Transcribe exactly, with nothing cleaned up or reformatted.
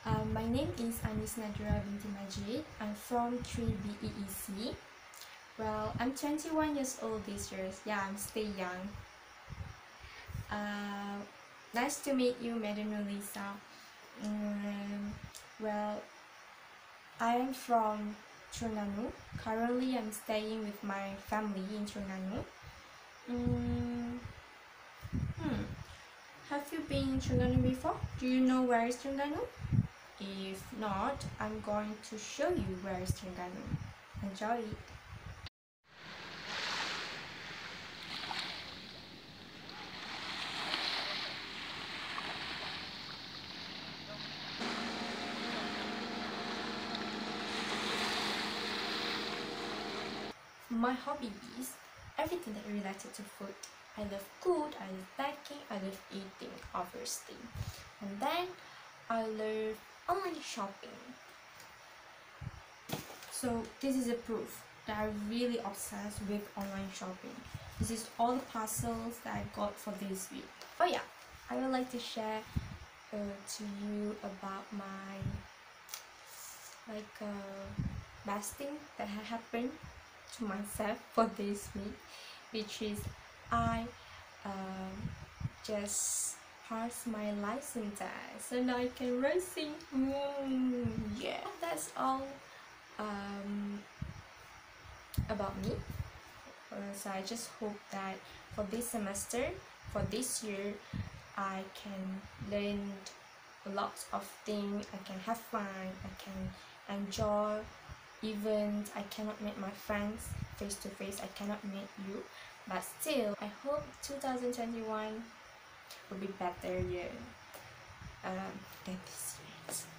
Um, my name is Anis Nadira binti Majid. I'm from three B E E C. Well, I'm twenty-one years old this year. Yeah, I'm still young. Uh, nice to meet you, Madam Lisa. Um, well, I am from Terengganu. Currently, I'm staying with my family in Terengganu. Um, hmm. Have you been in Terengganu before? Do you know where is Terengganu? If not, I'm going to show you where is Terengganu. Enjoy it! My hobby is everything that related to food. I love food, I love baking, I love eating, obviously. And then I love online shopping. So this is a proof that I'm really obsessed with online shopping. This is all the parcels that I got for this week. Oh yeah, I would like to share uh, to you about my like uh, best thing that had happened to myself for this week, which is I um, just passed my license test and I can racing. Mm, yeah, that's all um, about me. Uh, so I just hope that for this semester, for this year, I can learn lots of things. I can have fun. I can enjoy. Even I cannot meet my friends face to face. I cannot meet you, but still, I hope two thousand twenty-one will be better year um, than this year.